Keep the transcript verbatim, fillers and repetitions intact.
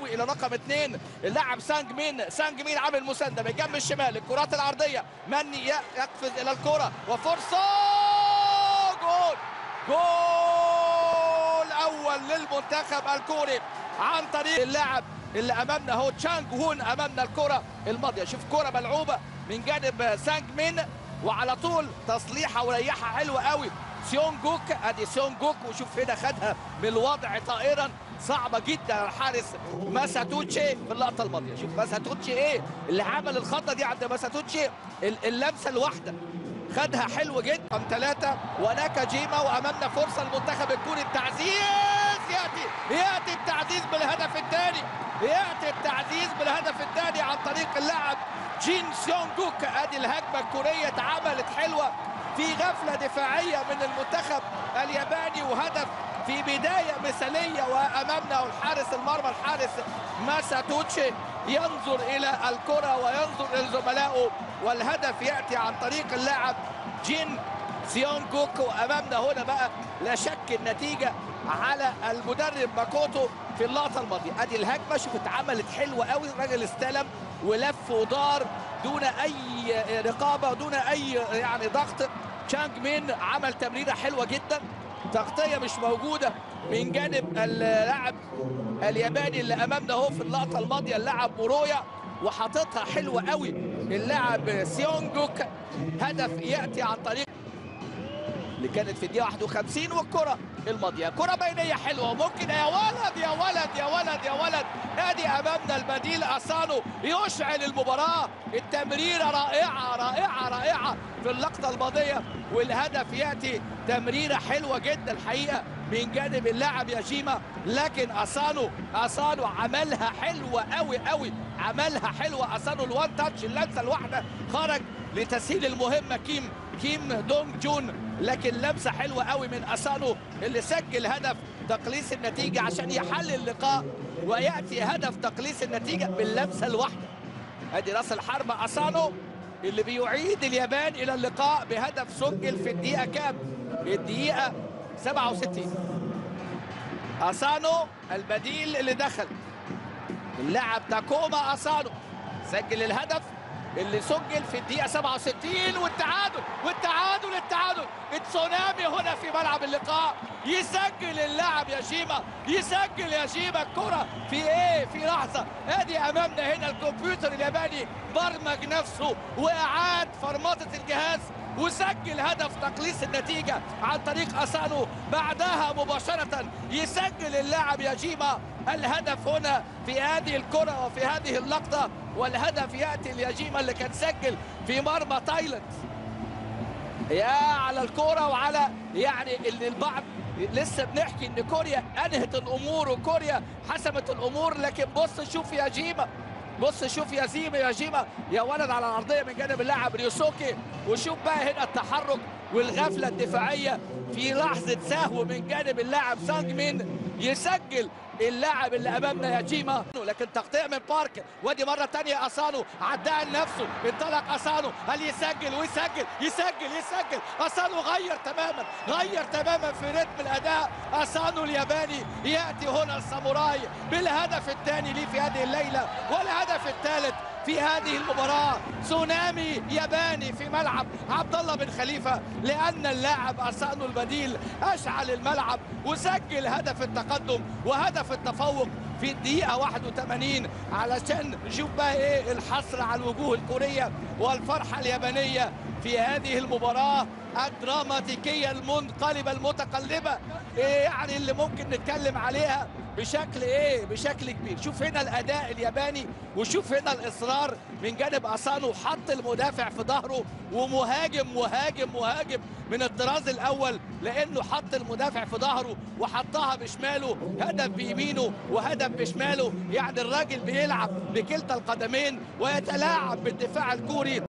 قوي الى رقم اثنين اللاعب سانج مين. سانج مين عامل مسانده من الجنب الشمال. الكرات العرضيه مني يقفز الى الكره وفرصه جول. جول اول للمنتخب الكوري عن طريق اللاعب اللي امامنا هو تشانج هون. امامنا الكره الماضيه. شوف كره ملعوبه من جانب سانج مين وعلى طول تصليحه وريحها حلوه قوي سيونج جوك. ادي سيونج جوك وشوف هنا خدها من الوضع طائرا صعبه جدا على الحارس ماساتوتشي في اللقطه الماضيه. شوف ماساتوتشي ايه اللي عمل الخطه دي عند ماساتوتشي. اللمسه الواحده خدها حلو جدا. ثلاثه وناكاجيما وامامنا فرصه المنتخب الكوري. التعزيز ياتي ياتي التعزيز بالهدف الثاني. ياتي التعزيز بالهدف الثاني عن طريق اللاعب جين سيونج جوك. ادي الهجمه الكوريه اتعملت حلوه في غفله دفاعيه من المنتخب الياباني وهدف في بدايه مثاليه. وامامنا الحارس المرمى الحارس ماساتوتشي ينظر الى الكره وينظر الى زملائه والهدف ياتي عن طريق اللاعب جين سيونج جوك. وامامنا هنا بقى لا شك النتيجه على المدرب ماكوتو في اللقطه الماضيه. ادي الهجمه شوف اتعملت حلوه قوي. الراجل استلم ولف ودار دون اي رقابه ودون اي يعني ضغط. تشانج مين عمل تمريره حلوه جدا. تغطيه مش موجوده من جانب اللاعب الياباني اللي امامنا اهو في اللقطه الماضيه اللاعب مورويا وحاططها حلوه قوي اللاعب سيونج جوك. هدف ياتي عن طريق اللي كانت في الدقيقه واحد وخمسين. والكره الماضيه كره بينيه حلوه وممكن يا ولد يا ولد يا ولد يا ولد. ادي امامنا البديل اسانو يشعل المباراه. التمريره رائعه رائعه رائعه في اللقطه الماضيه والهدف ياتي تمريره حلوه جدا الحقيقه من جانب اللاعب ياجيما. لكن اسانو اسانو عملها حلوه قوي قوي. عملها حلوه اسانو الوان تاتش اللمسه الواحده خرج لتسهيل المهمه كيم كيم دونج جون. لكن لمسه حلوه قوي من اسانو اللي سجل هدف تقليص النتيجه عشان يحل اللقاء وياتي هدف تقليص النتيجه باللمسه الواحده. ادي راس الحربه اسانو اللي بيعيد اليابان الى اللقاء بهدف سجل في الدقيقه كام؟ الدقيقه سبعة وستين. اسانو البديل اللي دخل اللاعب تاكوما اسانو سجل الهدف اللي سجل في الدقيقة سبعة وستين. والتعادل والتعادل التعادل التسونامي هنا في ملعب اللقاء. يسجل اللاعب ياجيما يسجل ياجيما. الكرة في ايه في لحظة. ادي امامنا هنا الكمبيوتر الياباني برمج نفسه واعاد فرمطة الجهاز وسجل هدف تقليص النتيجة عن طريق اسانو. بعدها مباشرة يسجل اللاعب ياجيما الهدف هنا في هذه الكرة وفي هذه اللقطة. والهدف ياتي لياجيما اللي كان سجل في مرمى تايلاند. يا على الكرة وعلى يعني اللي البعض لسه بنحكي ان كوريا انهت الامور وكوريا حسمت الامور. لكن بص شوف ياجيما بص شوف ياجيما ياجيما يا ولد على الارضيه من جانب اللاعب ريوسوكي. وشوف بقى هنا التحرك والغفله الدفاعيه في لحظه سهو من جانب اللاعب سانج مين يسجل اللاعب اللي امامنا ياجيما. لكن تغطيه من بارك. وادي مره ثانيه اسانو عداها لنفسه. انطلق اسانو هل يسجل ويسجل يسجل يسجل. اسانو غير تماما غير تماما في رتم الاداء. اسانو الياباني ياتي هنا الساموراي بالهدف الثاني ليه في هذه الليله والهدف الثالث في هذه المباراة. تسونامي ياباني في ملعب عبد الله بن خليفة لأن اللاعب اسانو البديل أشعل الملعب وسجل هدف التقدم وهدف التفوق في الدقيقة واحد وثمانين علشان نشوف بقى ايه الحسرة على الوجوه الكورية والفرحة اليابانية في هذه المباراة الدراماتيكية المنقلبة المتقلبة. إيه يعني اللي ممكن نتكلم عليها بشكل ايه بشكل كبير. شوف هنا الاداء الياباني وشوف هنا الاصرار من جانب اسانو. حط المدافع في ظهره ومهاجم مهاجم مهاجم من الطراز الاول لانه حط المدافع في ظهره وحطها بشماله. هدف بيمينه وهدف بشماله. يعني الراجل بيلعب بكلتا القدمين ويتلاعب بالدفاع الكوري.